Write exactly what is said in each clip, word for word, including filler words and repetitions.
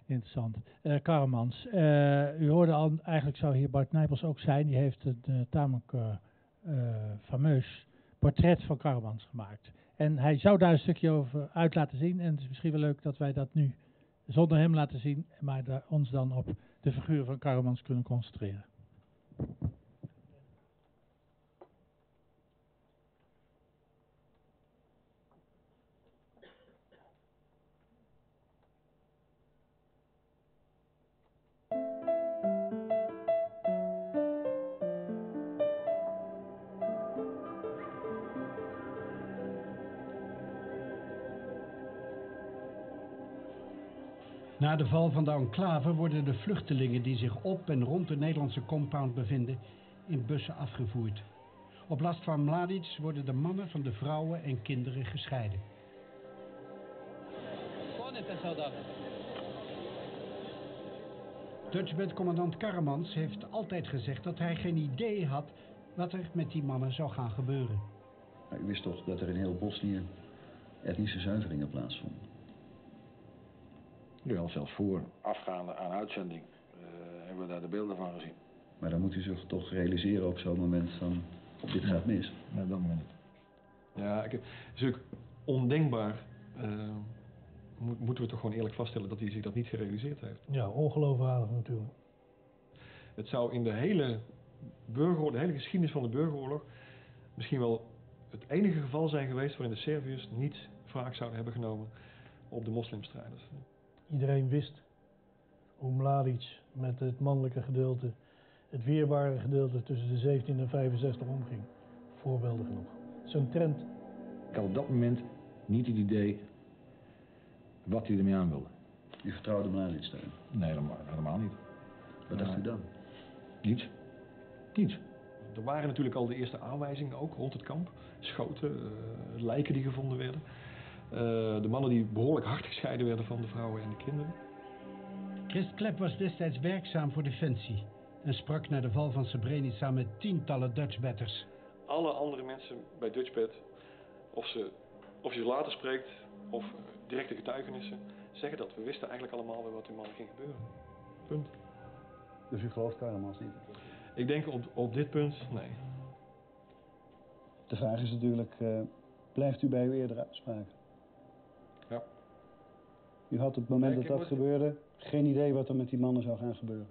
interessant. Uh, Karremans, uh, u hoorde al, eigenlijk zou hier Bart Nijpels ook zijn. Die heeft een uh, tamelijk uh, uh, fameus portret van Karremans gemaakt. En hij zou daar een stukje over uit laten zien. En het is misschien wel leuk dat wij dat nu zonder hem laten zien, maar daar ons dan op de figuur van Karremans kunnen concentreren. Na de val van de enclave worden de vluchtelingen die zich op en rond de Nederlandse compound bevinden in bussen afgevoerd. Op last van Mladic worden de mannen van de vrouwen en kinderen gescheiden. Dutchbat-commandant Karremans heeft altijd gezegd dat hij geen idee had wat er met die mannen zou gaan gebeuren. Maar u wist toch dat er in heel Bosnië etnische zuiveringen plaatsvonden? Ja, zelfs voor, afgaande aan uitzending, uh, hebben we daar de beelden van gezien. Maar dan moet u zich toch realiseren op zo'n moment van, dit gaat mis. Nee, op dat moment niet. Ja, ik, het is natuurlijk ondenkbaar, uh, mo moeten we toch gewoon eerlijk vaststellen dat hij zich dat niet gerealiseerd heeft. Ja, ongeloofwaardig natuurlijk. Het zou in de hele burgeroorlog, de hele geschiedenis van de burgeroorlog, misschien wel het enige geval zijn geweest waarin de Serviërs niet wraak zouden hebben genomen op de moslimstrijders. Iedereen wist hoe Mladic met het mannelijke gedeelte, het weerbare gedeelte tussen de zeventien en vijfenzestig omging. Voorbeelden genoeg. Zo'n trend. Ik had op dat moment niet het idee wat hij ermee aan wilde. U vertrouwde Mladic daarin? Nee, helemaal, helemaal niet. Wat dacht u dan? Niets. Niets. Er waren natuurlijk al de eerste aanwijzingen ook rond het kamp. Schoten, uh, lijken die gevonden werden. Uh, de mannen die behoorlijk hard gescheiden werden van de vrouwen en de kinderen. Christ Klep was destijds werkzaam voor Defensie en sprak na de val van Srebrenica met tientallen Dutchbatters. Alle andere mensen bij Dutchbat, of, ze, of je ze later spreekt of directe getuigenissen, zeggen dat we wisten eigenlijk allemaal wel wat die mannen ging gebeuren. Punt. Dus u gelooft Karremans niet? Ik denk op, op dit punt, nee. De vraag is natuurlijk, uh, blijft u bij uw eerdere uitspraken? Ja. U had op het moment Kijk, dat dat moet... gebeurde geen idee wat er met die mannen zou gaan gebeuren?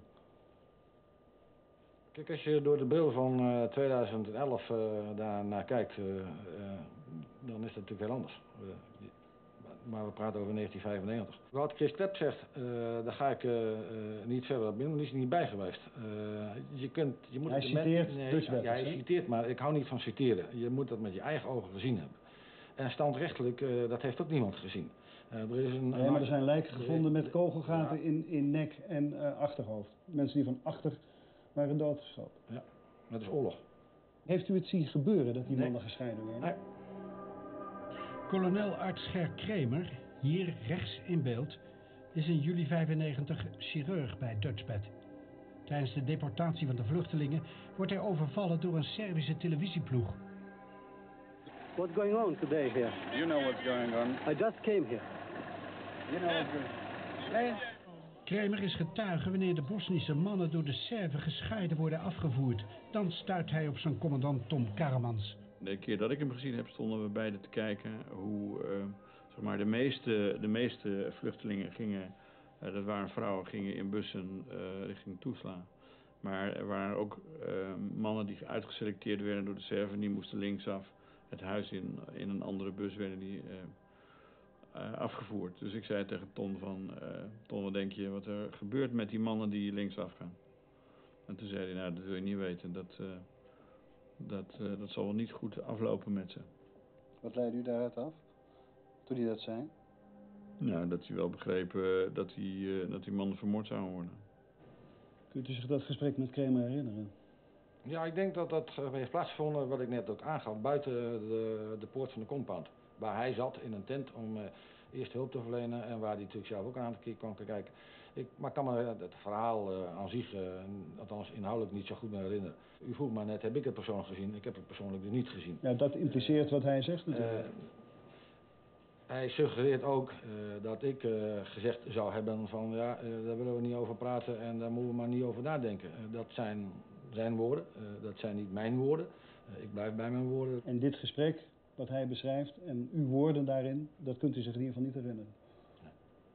Kijk, als je door de bril van uh, tweeduizend elf uh, daar naar kijkt, uh, uh, dan is dat natuurlijk heel anders. Uh, maar we praten over negentien vijfennegentig. Wat Chris Klep zegt, uh, daar ga ik uh, uh, niet verder op in, want die is er niet bij geweest. Uh, je kunt, je moet hij het citeert met, nee, Dutchbat. Ja, hij citeert, maar ik hou niet van citeren. Je moet dat met je eigen ogen gezien hebben. En standrechtelijk, uh, dat heeft ook niemand gezien. Uh, er is een, nee, maar er zijn lijken gevonden met kogelgaten ja. in, in nek en uh, achterhoofd. Mensen die van achter waren doodgeschoten. Ja, dat is oorlog. Heeft u het zien gebeuren dat die nee. mannen gescheiden werden? Nee. Kolonel Artsger Kremer, hier rechts in beeld, is in juli vijfennegentig chirurg bij Dutchbat. Tijdens de deportatie van de vluchtelingen wordt hij overvallen door een Servische televisieploeg. What's going on today here? You know what's going on. I just came here. You know what's going on. Nee. Kremer is getuige wanneer de Bosnische mannen door de Serven gescheiden worden afgevoerd. Dan stuit hij op zijn commandant Tom Karremans. De keer dat ik hem gezien heb, stonden we beiden te kijken hoe uh, zeg maar, de, meeste, de meeste vluchtelingen gingen, uh, dat waren vrouwen, gingen in bussen uh, richting Tuzla. Maar er waren ook uh, mannen die uitgeselecteerd werden door de Serven, die moesten linksaf. Het huis in, in een andere bus werden die uh, uh, afgevoerd. Dus ik zei tegen Ton van, uh, Ton, wat denk je wat er gebeurt met die mannen die linksaf gaan? En toen zei hij, nou dat wil je niet weten, dat... Uh, Dat, uh, dat zal wel niet goed aflopen met ze. Wat leidde u daaruit af, toen hij dat zei? Nou, dat hij wel begreep uh, dat, die, uh, dat die mannen vermoord zouden worden. Kunt u zich dat gesprek met Kremer herinneren? Ja, ik denk dat dat heeft plaatsgevonden, wat ik net ook aangaf, buiten de, de poort van de compound. Waar hij zat in een tent om uh, eerst hulp te verlenen en waar hij natuurlijk zelf ook aan te kwam kijken. Ik, maar ik kan me het verhaal uh, aan zich, uh, althans inhoudelijk, niet zo goed meer herinneren. U vroeg me net, heb ik het persoonlijk gezien? Ik heb het persoonlijk dus niet gezien. Ja, dat impliceert uh, wat hij zegt natuurlijk. Uh, Hij suggereert ook uh, dat ik uh, gezegd zou hebben van ja, uh, daar willen we niet over praten en daar moeten we maar niet over nadenken. Uh, dat zijn zijn woorden, uh, dat zijn niet mijn woorden. Uh, ik blijf bij mijn woorden. En dit gesprek, wat hij beschrijft en uw woorden daarin, dat kunt u zich in ieder geval niet herinneren. Nee.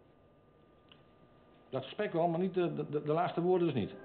Dat gesprek wel, maar niet de, de, de laatste woorden dus niet.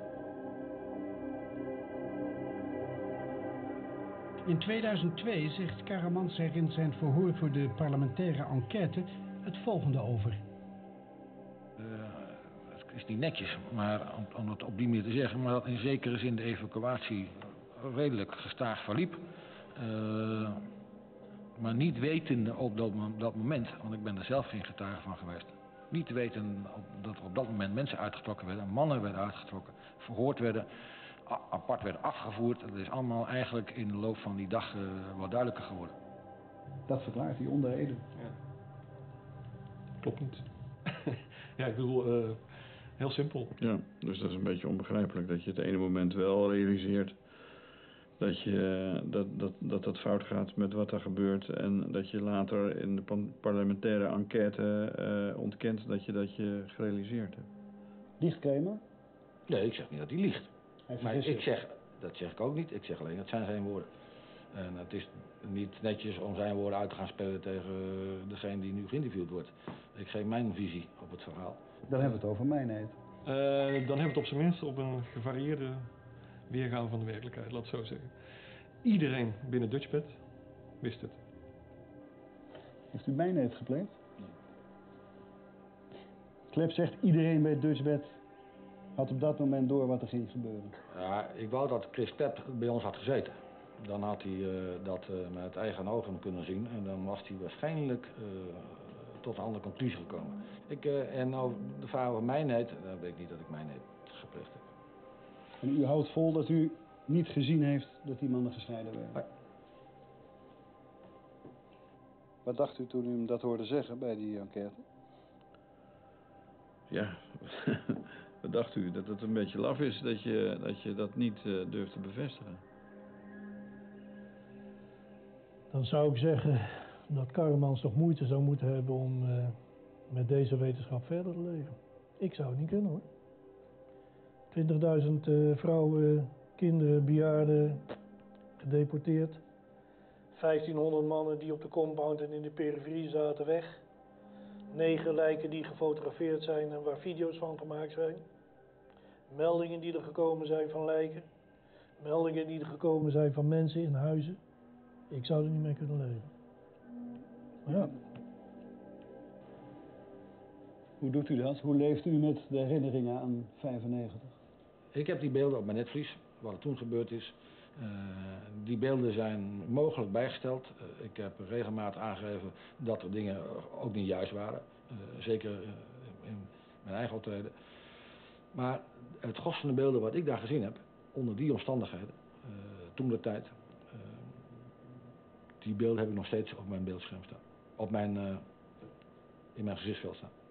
In tweeduizend twee zegt Karamans er in zijn verhoor voor de parlementaire enquête het volgende over. Uh, het is niet netjes, maar om, om het op die manier te zeggen, maar dat in zekere zin de evacuatie redelijk gestaag verliep. Uh, maar niet wetende op dat, dat moment, want ik ben er zelf geen getuige van geweest. Niet te weten op, dat er op dat moment mensen uitgetrokken werden, mannen werden uitgetrokken, verhoord werden, apart werden afgevoerd. Dat is allemaal eigenlijk in de loop van die dag uh, wat duidelijker geworden. Dat verklaart hij onder Ede. Ja. Klopt niet. Ja, ik bedoel, uh, heel simpel. Ja, dus dat is een beetje onbegrijpelijk dat je het ene moment wel realiseert dat je, dat, dat, dat dat fout gaat met wat er gebeurt en dat je later in de parlementaire enquête uh, ontkent dat je dat je gerealiseerd hebt. Liegt Kramer? Nee, ik zeg niet dat hij liegt. Hij maar ik zeg, dat zeg ik ook niet, ik zeg alleen dat zijn zijn woorden. En het is niet netjes om zijn woorden uit te gaan spelen tegen degene die nu geïnterviewd wordt. Ik geef mijn visie op het verhaal. Dan hebben we het over mijnheid. Uh, dan hebben we het op zijn minst op een gevarieerde weergave van de werkelijkheid, laat het zo zeggen. Iedereen binnen Dutchbed wist het. Heeft u mijnheid gepleegd? Nee. Klep zegt iedereen bij Dutchbed had op dat moment door wat er ging gebeuren. Ja, ik wou dat Chris Klep bij ons had gezeten. Dan had hij uh, dat uh, met eigen ogen kunnen zien en dan was hij waarschijnlijk uh, tot een andere conclusie gekomen. Ik, uh, en over de vraag over mijnheid, dan weet ik niet dat ik mijnheid gepleegd heb. En u houdt vol dat u niet gezien heeft dat die mannen gescheiden werden? Nee. Wat dacht u toen u hem dat hoorde zeggen bij die enquête? Ja, wat dacht u? Dat het een beetje laf is dat je dat, je dat niet uh, durft te bevestigen? Dan zou ik zeggen dat Karamans toch moeite zou moeten hebben om uh, met deze wetenschap verder te leven. Ik zou het niet kunnen hoor. twintigduizend uh, vrouwen, kinderen, bejaarden, gedeporteerd. vijftienhonderd mannen die op de compound en in de periferie zaten weg. Negen lijken die gefotografeerd zijn en waar video's van gemaakt zijn. Meldingen die er gekomen zijn van lijken. Meldingen die er gekomen zijn van mensen in huizen. Ik zou er niet mee kunnen leven. Maar ja. Hoe doet u dat? Hoe leeft u met de herinneringen aan vijfennegentig? Ik heb die beelden op mijn netvlies, wat er toen gebeurd is. Uh, die beelden zijn mogelijk bijgesteld. Uh, ik heb regelmatig aangegeven dat er dingen ook niet juist waren. Uh, zeker uh, in mijn eigen optreden. Maar het gros van de beelden wat ik daar gezien heb, onder die omstandigheden, uh, toen de tijd, uh, die beelden heb ik nog steeds op mijn beeldscherm staan. Op mijn, uh, in mijn gezichtsveld staan.